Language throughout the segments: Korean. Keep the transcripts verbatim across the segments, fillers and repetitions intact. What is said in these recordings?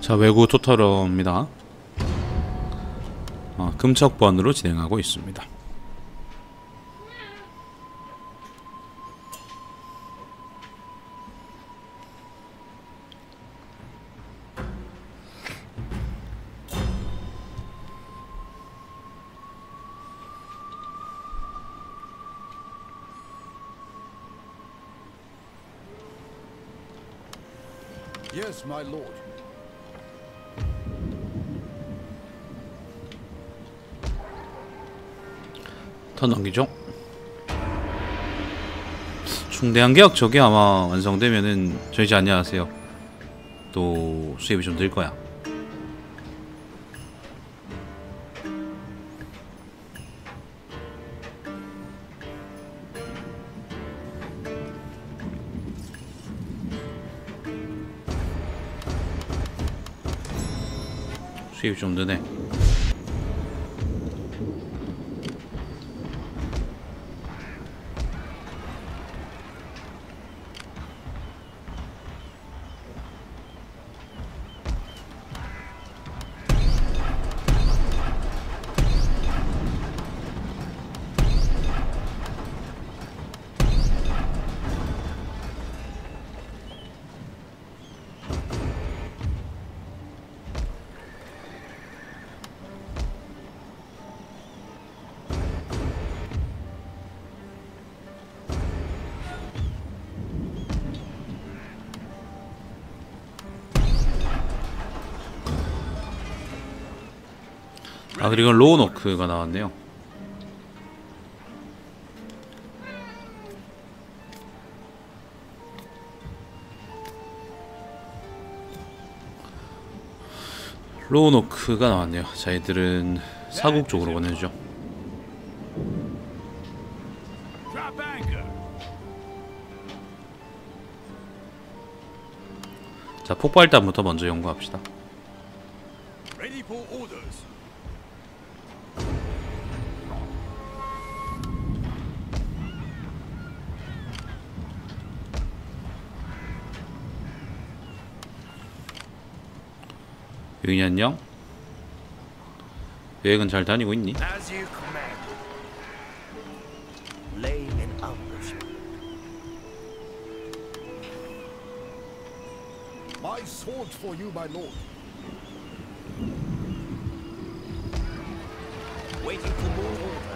자, 외구 토터러입니다. 어, 금척번으로 진행하고 있습니다. Yes, my lord. 턴 넘기죠. 중대한 계약 저게 아마 완성되면은 저희 이제 안녕하세요. 또 수입이 좀 늘 거야. 수입이 좀 느네. 아, 그리고 로우노크가 나왔네요. 로우노크가 나왔네요. 자, 얘들은 사국 쪽으로 보내주죠. 자, 폭발단부터 먼저 연구합시다. 유인이 안녕. 여행은 잘 다니고 있니? My sword for you, my lord. Waiting for more orders.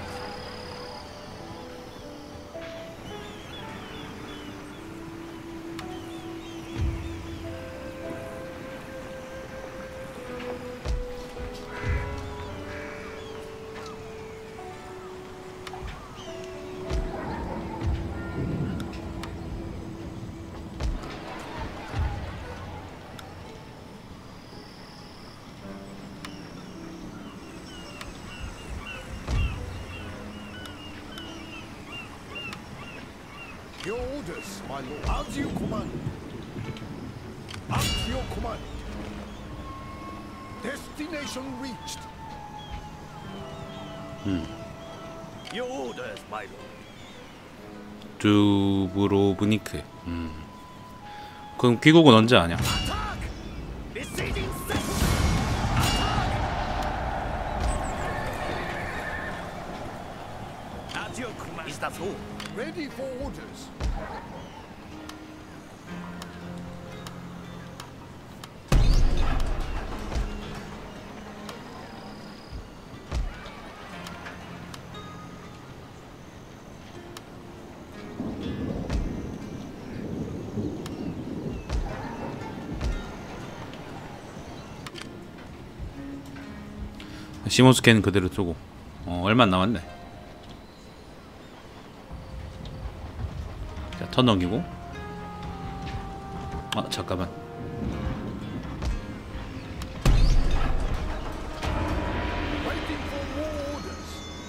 Your orders, my lord. As you command. At your command. Destination reached. 음. Your orders, my lord. 두브로브니크. 음. 그럼 귀국은 언제 하냐? Is that all? Ready for orders. 시몬스캔은 그대로 두고. 어, 얼마 안 남았네. 자, 턴 넘기고. 아, 잠깐만. Waiting for more orders.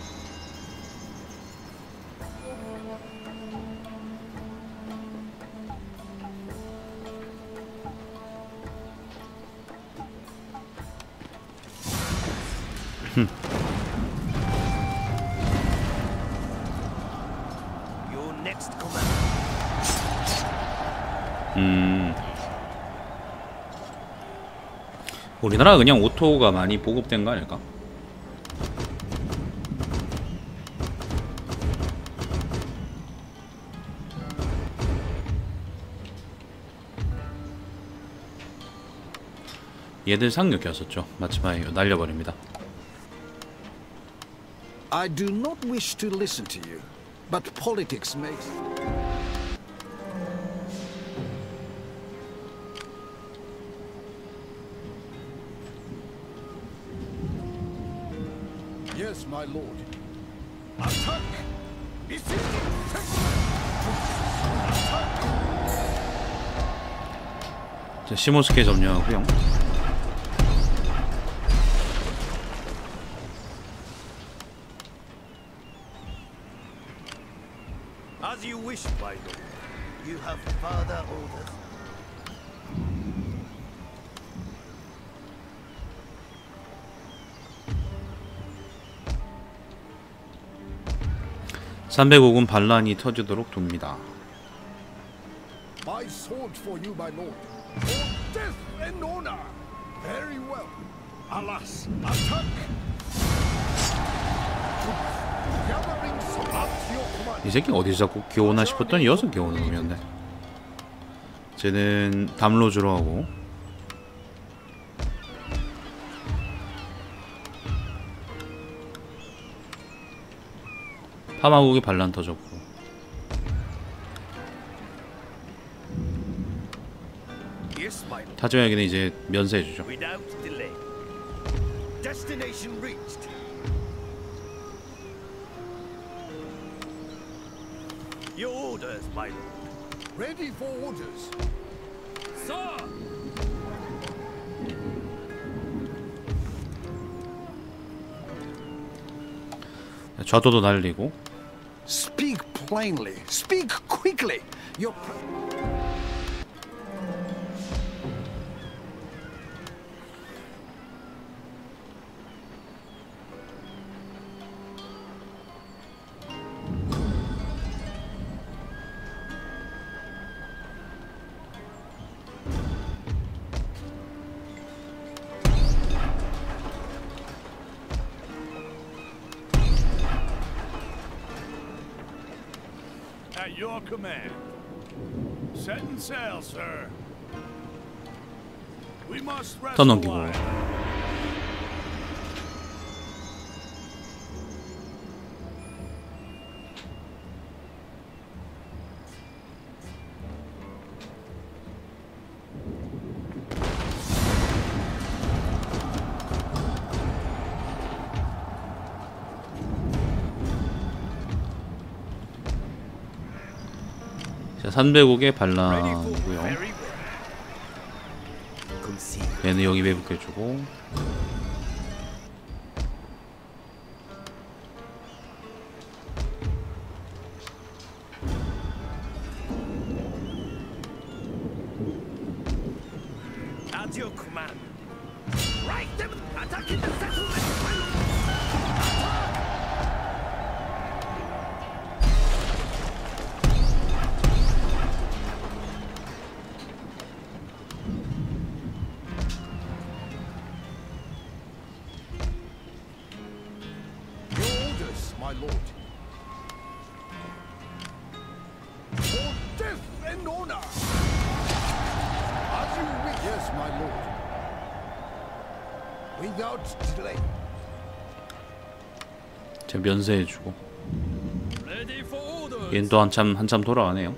Your next command. 음. 우리나라가 그냥 오토가 많이 보급된 거 아닐까? 얘들 상륙이었었죠. 마지막에 날려버립니다. I do not wish to listen to you, but politics makes. Yes, my lord. Attack! 자, 시모스케 점령하고요. As you wish, my lord. You have further orders. 삼백오 군 반란이 터지도록 돕니다. My sword for you, my lord. For death and honor. Very well. Alas, attack! Gathering some up to your command. 이 새끼 어디서 자꾸 기어오나 싶었더니 여기서 기어오는 놈이었네. 쟤는 담로주로 하고 파마국이 반란 터졌고 Yes, my lord. 타조에게는 이제 면세해주죠. Without delay. Destination reached. Your orders, my lord. Ready for orders. Sir! 좌도도 날리고 Speak plainly. Speak quickly. Your pre- At your command. Setting sail, sir. We must rest 더 a 넘기고 while. 자, 삼백옥의 Ready for 반란이고요. very well. Come see. 얘는 여기 매복해주고 At your command. Right them! Attacking the settlement! my lord. Your orders, my lord. For death and honor. As you wish. Yes, my lord. Without delay. 제 면세해주고 Ready for orders. 얘는 또 한참 한참 돌아가네요.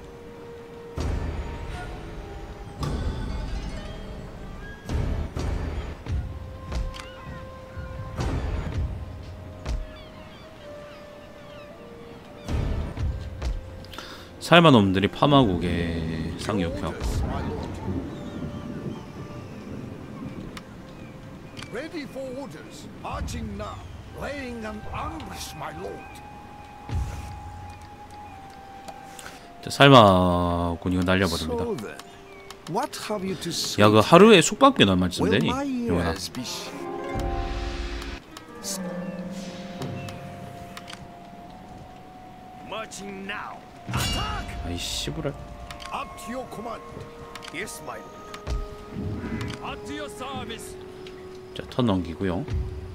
살만 놈들이 파마국에 상륙하고 Orders, my lord. Ready for orders. Marching now. Laying an ambush, my lord. 자, 살마군이 날려버립니다. So then, what have you to say? 야, 그 하루에 숙박비 얼마쯤 Will 되니? my 용현아. ears be sh- Marching now. Attack! 아이 씨부랄. Up to your command. Yes, my lord. At your service. 자, 턴 넘기고요.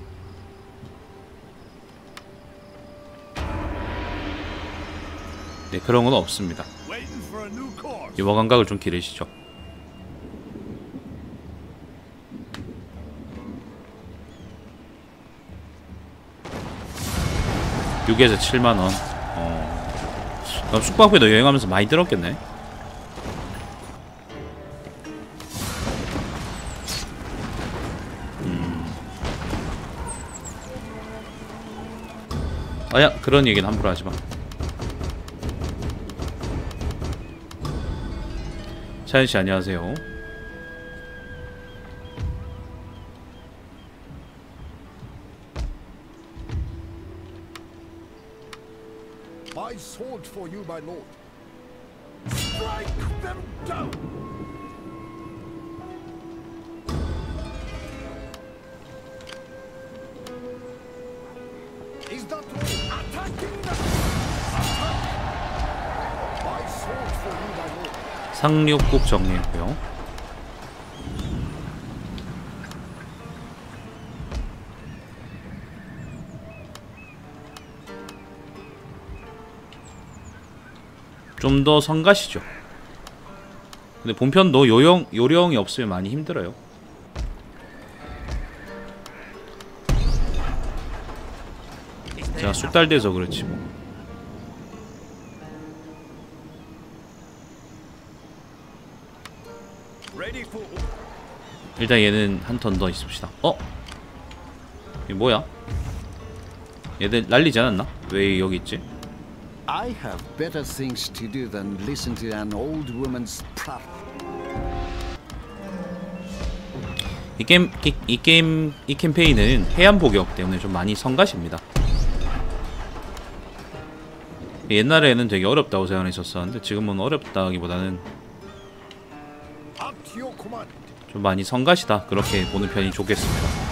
네, 그런 건 없습니다. Waiting for a new course. 유머 감각을 좀 기르시죠. 육에서 칠만 원. 어. 그럼 숙박비도 여행하면서 많이 들었겠네. 음. 아야, 그런 얘기는 함부로 하지 마. 차연 씨 안녕하세요. My sword for you, my lord. Strike them down. Is that all? Attacking them. Attack. My sword for you, my lord. 상륙국 정리했고요. 좀 더 성가시죠. 근데 본편도 요령, 요령이 없으면 많이 힘들어요. 제가 쑥달돼서 그렇지 뭐. Ready for 일단 얘는 한 턴 더 있읍시다. 어? 이게 뭐야? 얘들 날리지 않았나? 왜 여기 있지? I have better things to do than listen to an old woman's prattle. 이 게임, 이, 이 게임, 이 캠페인은 해안 복역 때문에 좀 많이 성가십니다. 옛날에는 되게 어렵다고 생각했었었는데 지금은 어렵다기보다는 Up to your command. 좀 많이 성가시다, 그렇게 보는 편이 좋겠습니다.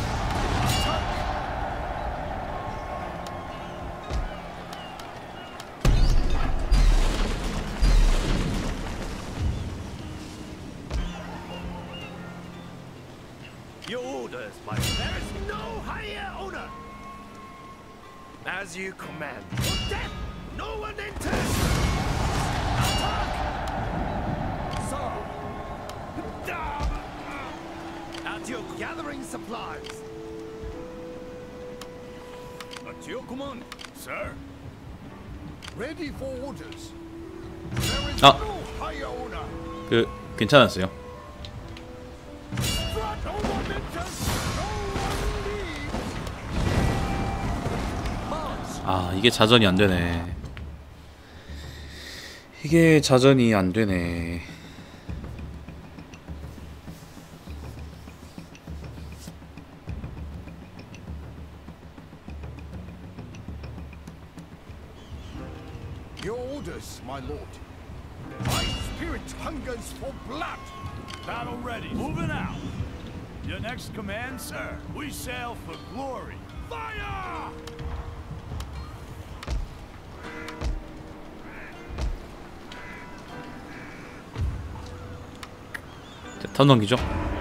your orders, my lord. There is no higher honor. As you command. For death, no one enters. Attack! Sir. At your gathering supplies. At your command, sir. Ready for orders. There is Ah. no higher honor. 그 괜찮았어요. Strike. No one enters. No one leaves. March. 아, 이게 자전이 안 되네. 이게 자전이 안 되네. Your orders, my lord. My spirit hungers for blood. Battle ready. Moving out. Your next command, sir. We sail for glory. Fire! 자, 턴 넘기죠.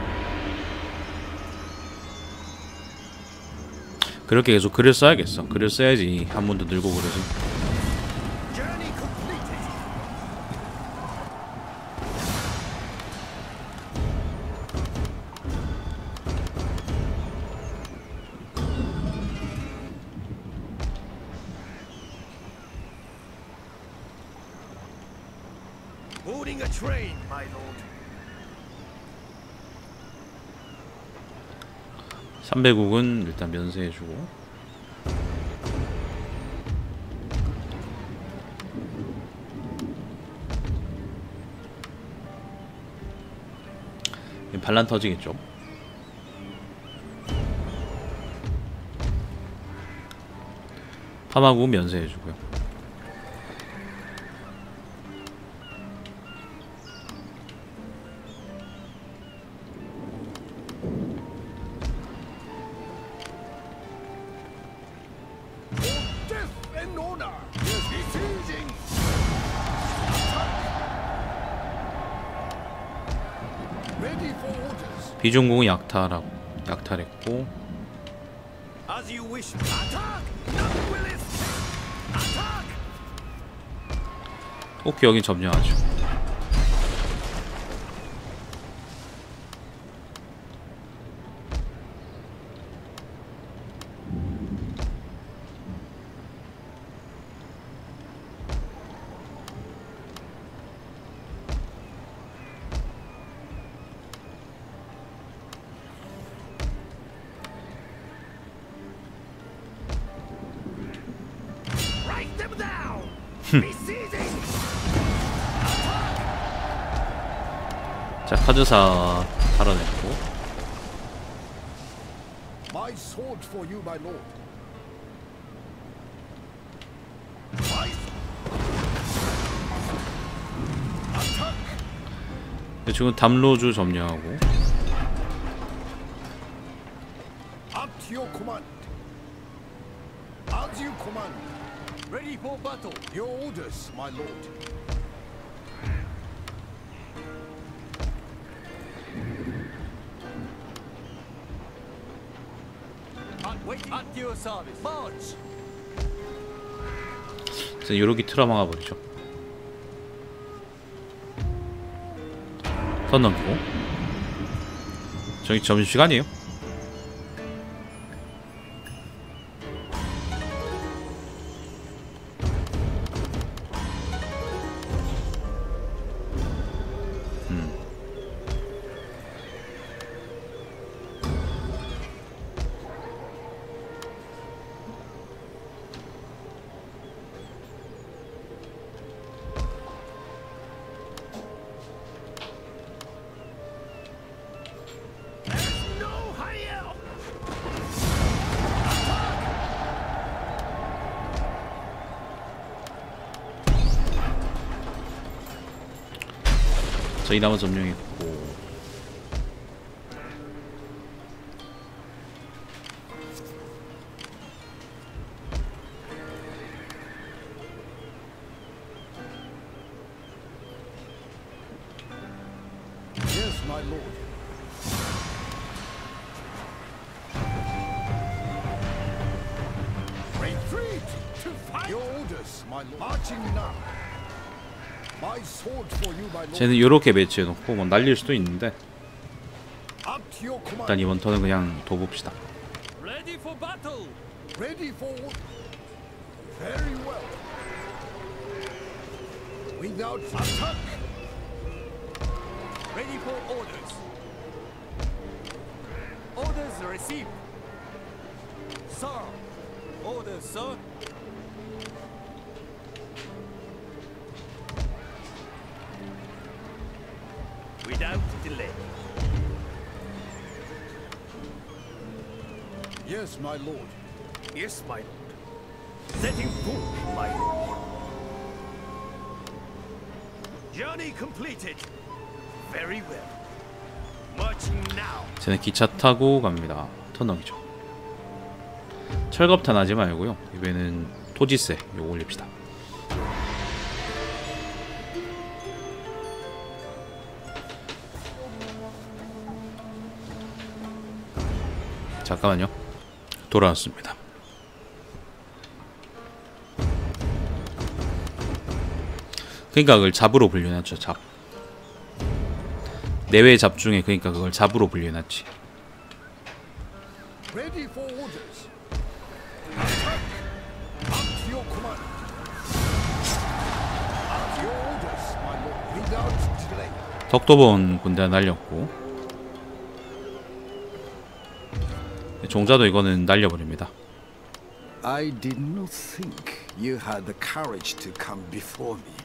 그렇게 계속 글을 써야겠어. 글을 써야지 한 번도 늘고 그러지. Journey completed. Boarding a train, my lord. 삼백국은 일단 면세해주고. 반란 터지겠죠. 파마국 면세해주고요. Death and honor. Yes, besieging. Ready for orders. 비중국은 약탈하고. 약탈했고. As you wish. Attack! None will escape. Attack! 오케이, 여긴 점령하죠. Write them down. Besieging. 자, 카드사 달아냈고. My sword for you, my lord. My attack. 지금 담로주 점령하고. Up to your command. As you command. Ready for battle. Your orders, my lord. At wait at your service. March. 그래서 요렇게 틀어막아 버리죠. 선 넘기고. 저기 점심시간이에요. There's no hurry. 자, 이나무 점령했고. Yes, my lord. Retreat to fight. Your orders, my lord. Marching now. My sword for you, my lord. 쟤는 요렇게 배치해놓고 뭐 날릴 수도 있는데 Up to your command. 일단 이번 턴은 그냥 둬봅시다. Ready for battle. Ready for. Very well. Without attack. Ready for orders. Orders received. Sir. Orders, sir. Without delay. Yes, my lord. Yes, my lord. Setting forth, my lord. Journey completed. Very well. Marching now. 쟤는 기차 타고 갑니다. 턴 넘기죠. 철겁탄 하지 말고요. 이번에는 토지세 요거 올립시다. 잠깐만요. 돌아왔습니다. 그러니까 그걸 잡으로 분류해놨죠. 잡. 내외 잡 중에 그러니까 그걸 잡으로 분류해놨지. Ready for orders. Attack. Up to your command. At your orders, my lord. Without delay. 덕도본 군대 날렸고. 종자도 이거는 날려버립니다. I did not think you had the courage to come before me.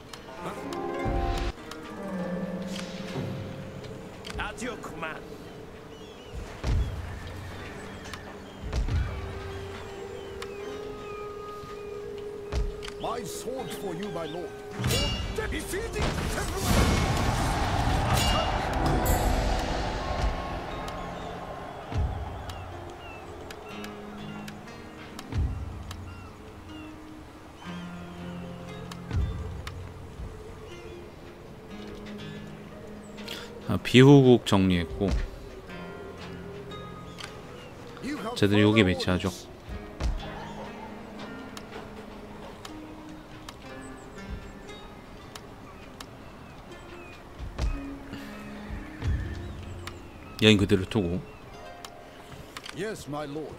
At your command. My sword for you, my lord. For defeating everyone. 아, 비후국 정리했고. You have 쟤들 여기 further 배치하죠. orders. 여인 그대로 두고. Yes, my lord.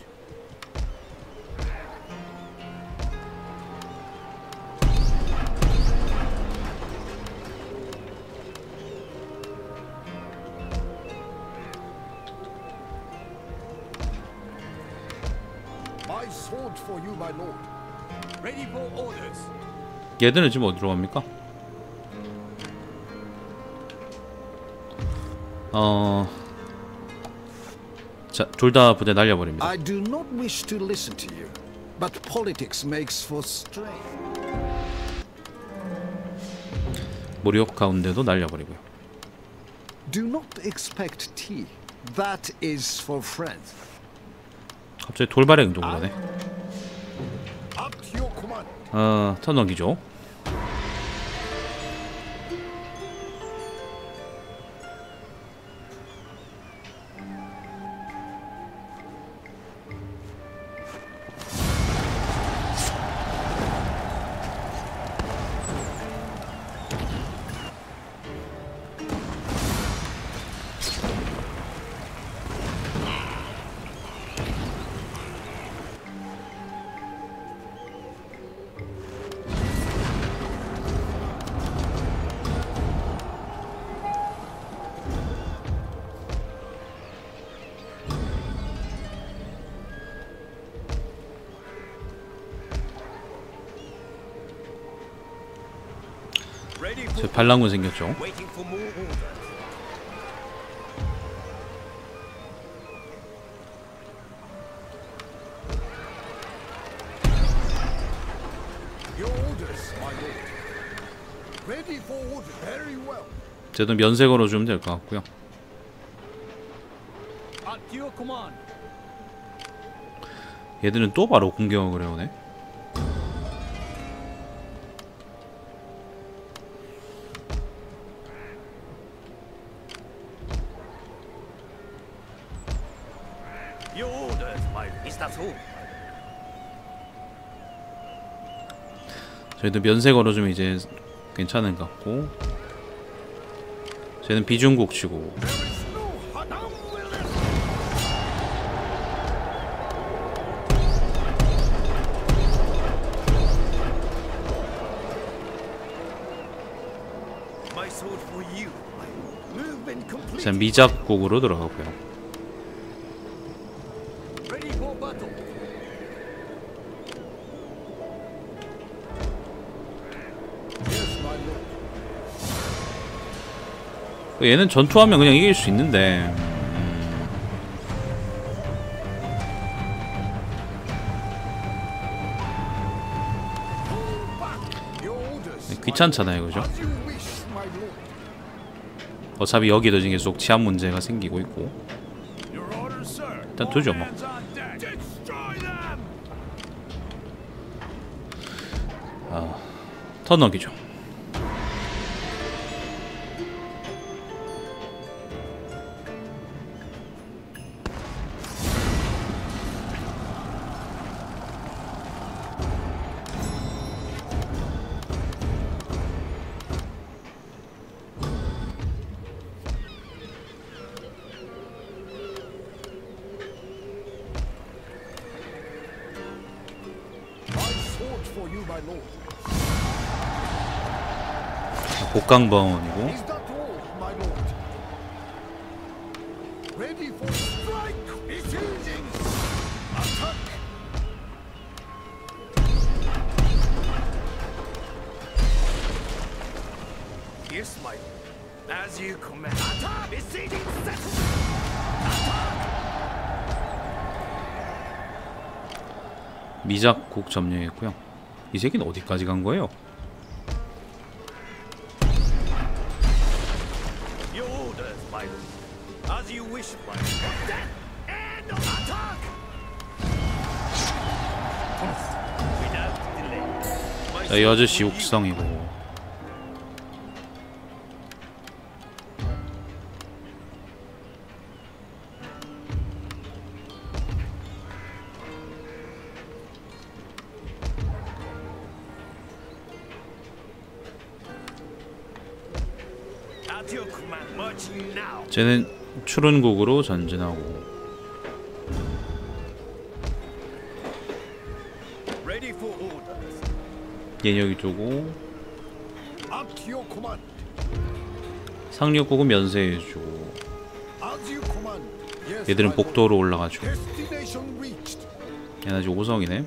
My sword for you, my lord. Ready for orders. 얘들은 지금 어디로 갑니까? 어... 자, 둘 다 부대 날려버립니다. I do not wish to listen to you, but politics makes for strain. 모리옥 가운데도 날려버리고요. Do not expect tea. That is for friends. 갑자기 돌발의 행동을 하네. Up to your command. 어... 턴 넘기죠. Ready 저 for 반란군 생겼죠. waiting for more orders. Your orders, my lord. Ready for orders. Very well. 쟤도 면세 걸어주면 될 것 같고요. At your command. 얘들은 또 바로 공격을 해오네. Your orders, my lord. Is that all? 저희도 면세 걸어주면 이제 괜찮은 것 같고. 쟤는 비중국 치고. There is no Hanam will My sword for you. My movement complete. 자, 미작국으로 들어가고요. Ready for battle. Yes, my lord. 얘는 전투하면 그냥 이길 수 있는데. Your orders. 음, 귀찮잖아요, 그죠? As you wish, my lord. 어차피 여기도 지금 계속 치안 문제가 생기고 있고. Your orders, sir. 일단 All 두죠, 뭐. hands on deck. Destroy them. 턴 넘기죠. My sword for you, my lord. 복강번이고. Is that all, my lord? Ready for strike. Besieging. Attack. Yes, my lord. As you command. Attack! Besieging settled. 미작국 점령했고요. 이 새끼는 어디까지 간 거예요? Your orders, my lord. As you wish, my lord. Death and attack! Without delay. My 자, 이 아저씨 sword for you. 육성이고. At your command. March now. 쟤는 출은국으로 전진하고 Ready for orders. 얘 여기 두고 At your command. 상륙국은 면세해주고 As you command. Yes, 얘들은 my lord. 복도로 올라가지고 Destination reached. 얘는 아직 오성이네.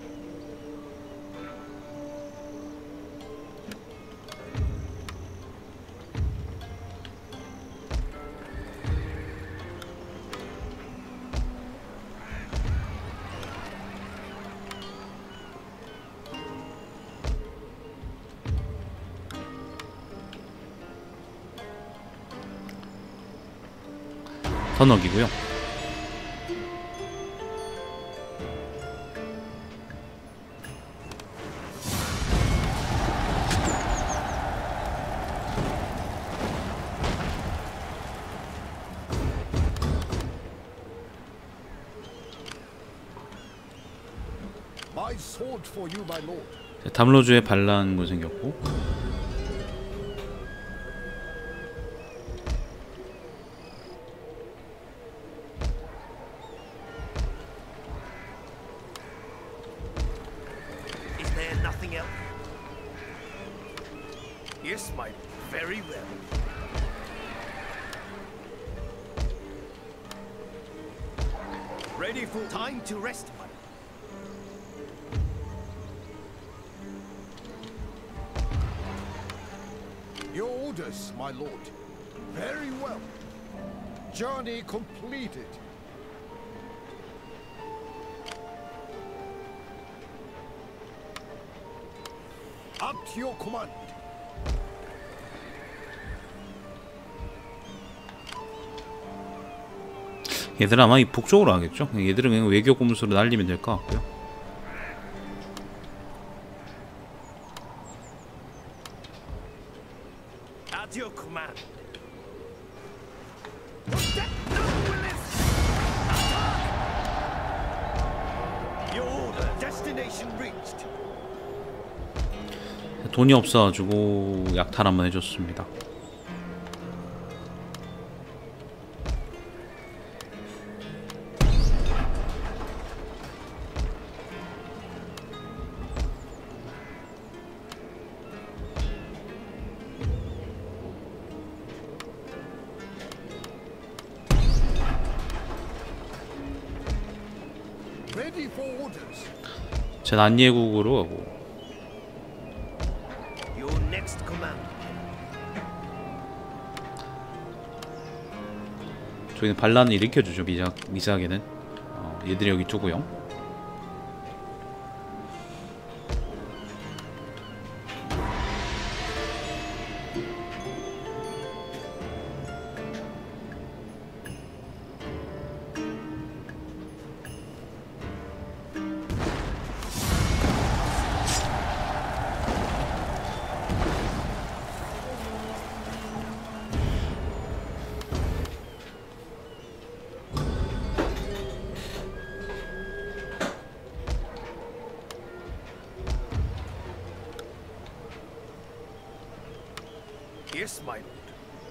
선억이고요. My sword for you, my lord. 담로주의 반란군 생겼고 Is there nothing else? Yes, my very well. Ready for time to rest, my. Your orders, my lord. Very well. Journey completed. At your command. 얘들은 아마 이 북쪽으로 하겠죠. 얘들은 그냥 외교 꼼수로 날리면 될 것 같고요. At your command. Your order. Destination reached. 돈이 없어가지고 약탈 한번 해줬습니다. Ready for orders. 제 난예국으로 가고 Your next command. 저기는 반란을 일으켜주죠. 미작, 미작에는 어, 얘들이 여기 두고요. Yes, my lord.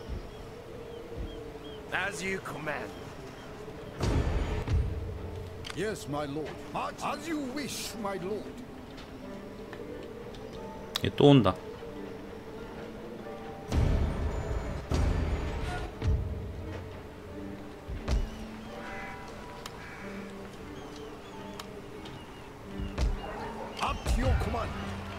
As you command. Yes, my lord. March as you wish, my lord. 얘 또 온다. At your command.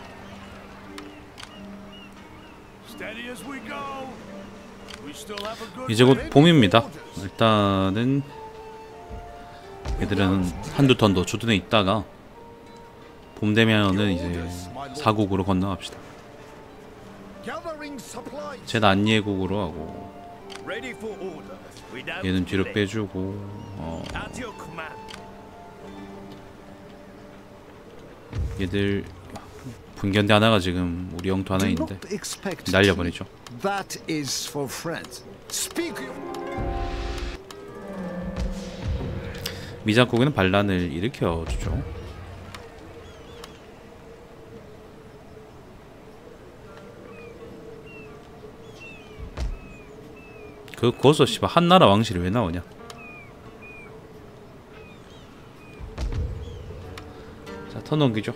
Steady as we go. We still have a good 이제 곧 봄입니다. 일단은 얘들은 한두 턴 더 주둔해 있다가 봄 되면은 이제 사국으로 건너갑시다. Gathering supplies. 제 난예국으로 하고 Ready for orders. Without 얘는 뒤로 delay. 빼주고 어, At your command. 얘들 분견대 하나가 지금 우리 영토 하나 Do 있는데 not expect 날려버리죠. That is for friends. Speak. 미작국에는 반란을 일으켜주죠. 그 거기서 씨발 한나라 왕실이 왜 나오냐? 자, 턴 넘기죠.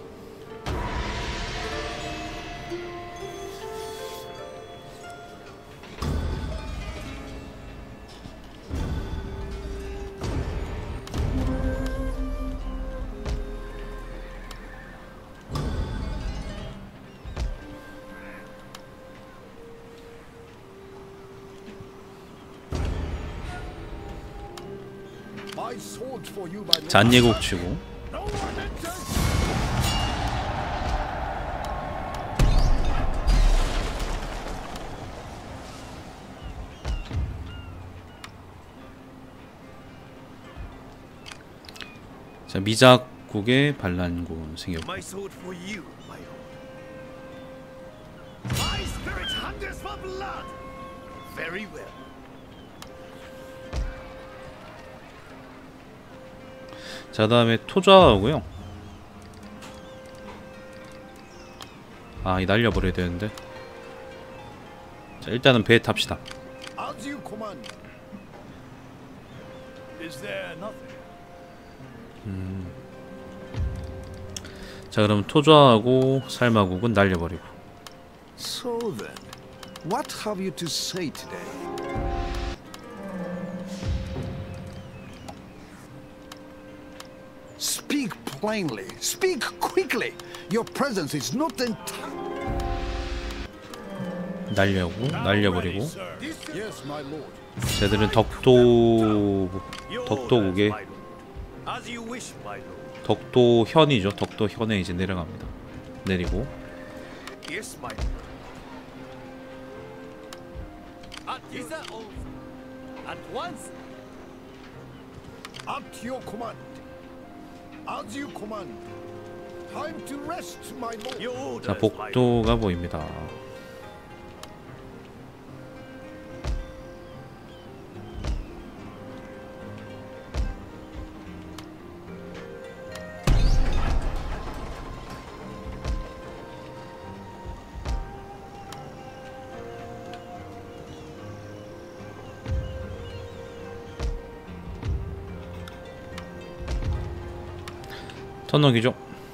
My sword for you, my lord. 잔예곡 치고. No one enters. 자, 미작국의 반란군 생겼고. My sword for you, my lord. My spirit hungers for blood. Very well. 자, 다음에 토자하고요. 아, 이 날려버려야 되는데. 자, 일단은 배에 탑시다. As you command. Is there nothing? 자, 그럼 토자하고 살마국은 날려버리고. So then, what have you to say today? Speak plainly. Speak quickly. Your presence is not entirely. 날려고 Ready, 날려버리고. sir. Yes, my lord. 쟤들은 덕도 Your 덕도국의 orders, my lord. As you wish, my lord. 덕도현이죠. 덕도현에 이제 내려갑니다. 내리고. Yes, my lord. At your At once. At your command. As you command. Time to rest, my lord. Your orders, 자, my lord. 복도가 보입니다. 턴 넘기죠.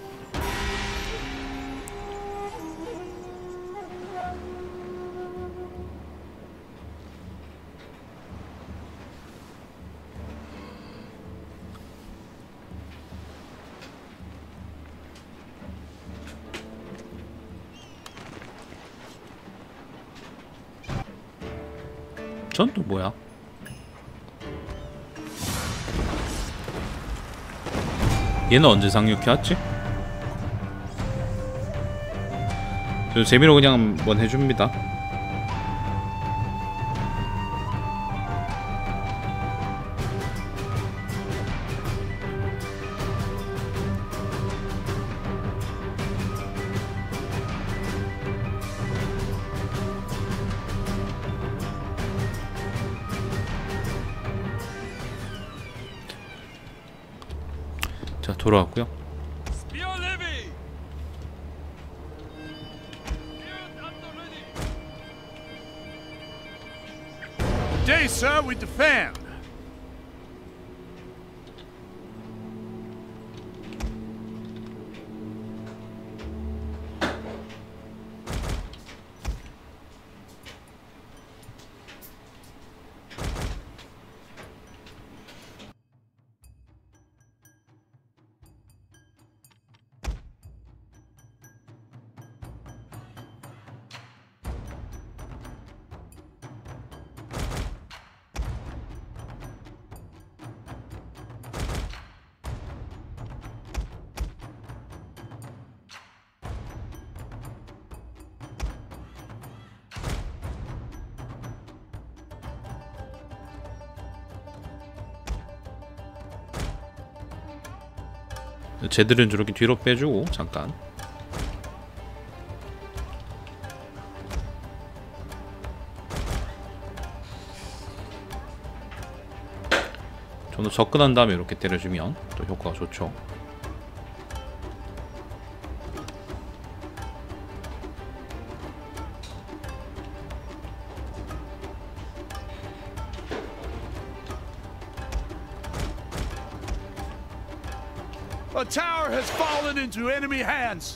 전 또 뭐야? 얘는 언제 상륙해왔지? 저 재미로 그냥 한번 해줍니다. 자, 돌아왔고요. Spear levy. Day, sir, we defend. 쟤들은 저렇게 뒤로 빼주고 잠깐. 좀 더 접근한 다음에 이렇게 때려주면 또 효과가 좋죠. A tower has fallen into enemy hands.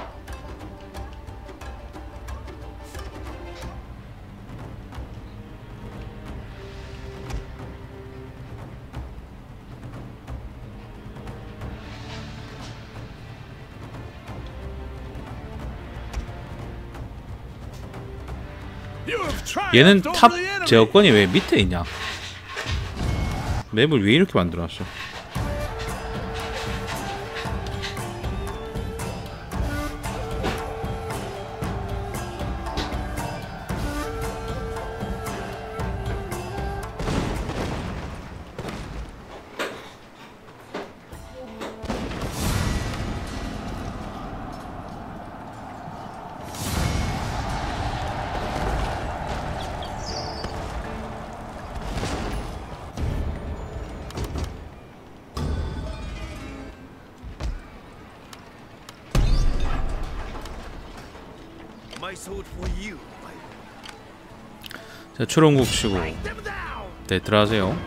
You have 얘는 triumphed 탑 over the enemy. 제어권이 왜 밑에 있냐? 맵을 왜 이렇게 만들어놨어? My sword for you, my 자, 초롱국 치고 them down. 네, 들어가세요. You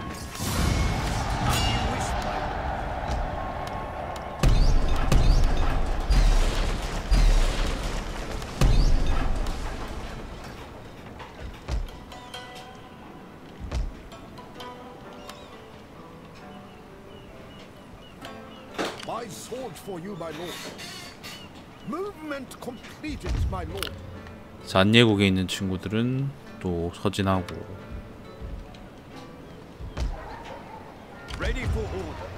wish, my My sword for you, my lord. Movement completed, my lord. 잔예국에 있는 친구들은 또 서진하고. ready for orders.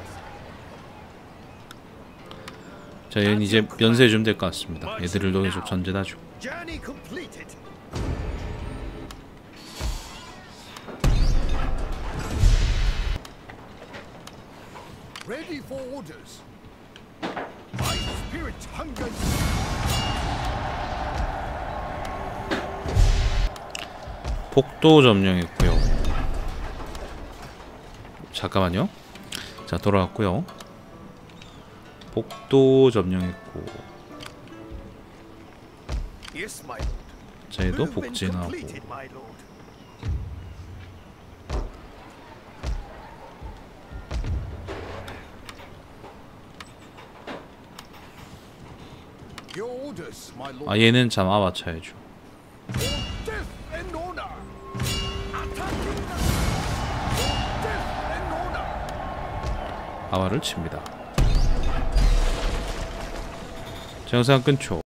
자, 얘는 이제 면세해 주면 될 것 같습니다. 얘들을 계속 전진하죠. Journey completed. Ready for orders. My spirit hungers. 복도 점령했고요. 잠깐만요. 자, 돌아왔고요. 복도 점령했고. Yes, my lord. 자, 얘도 Movement 복진하고. completed, my lord. Your orders, my lord. 아, 얘는 참 아바차야죠. For death and honor. Attacking. For death and honor. 아바를 칩니다. 자, 영상 끊죠.